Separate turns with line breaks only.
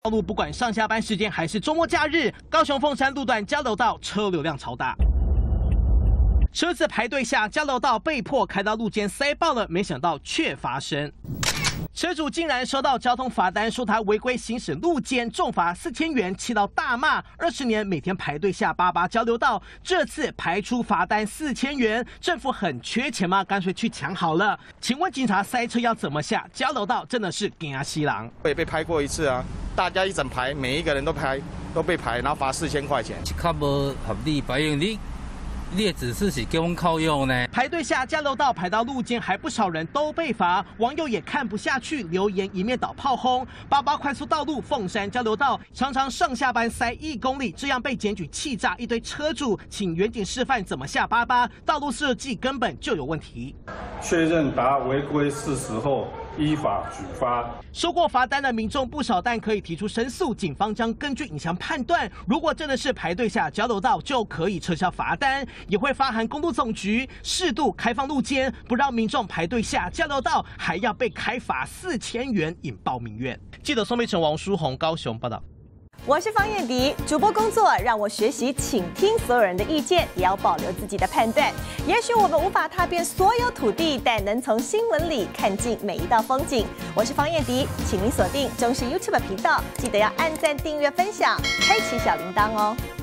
道路不管上下班时间还是周末假日，高雄凤山路段交流道车流量超大。 车子排队下交流道，被迫开到路肩塞爆了，没想到却发生。车主竟然收到交通罚单，说他违规行驶路肩，重罚4000元，气到大骂。20年每天排队下88交流道，这次排出罚单4000元，政府很缺钱吗？干脆去抢好了。请问警察塞车要怎么下？交流道真的是惊死人。
我也被拍过一次啊，大家一整排，每一个人都被排，然后罚4000块钱。
较无合理，白用你的指示是给我们靠用呢？
排队下交流道排到路肩，还不少人都被罚，网友也看不下去，留言一面倒炮轰。88快速道路凤山交流道常常上下班塞1公里，这样被检举气炸一堆车主，请远景示范怎么下88，道路设计根本就有问题。
确认达违规事实后，依法举发。
收过罚单的民众不少，但可以提出申诉，警方将根据影像判断，如果真的是排队下交流道，就可以撤销罚单，也会发函公路总局适度开放路肩，不让民众排队下交流道，还要被开罚4000元，引爆民怨。记者宋美成、王书宏高雄报道。
我是方燕迪，主播工作让我学习倾听所有人的意见，也要保留自己的判断。也许我们无法踏遍所有土地，但能从新闻里看尽每一道风景。我是方燕迪，请您锁定中视 YouTube 频道，记得要按赞、订阅、分享，开启小铃铛哦。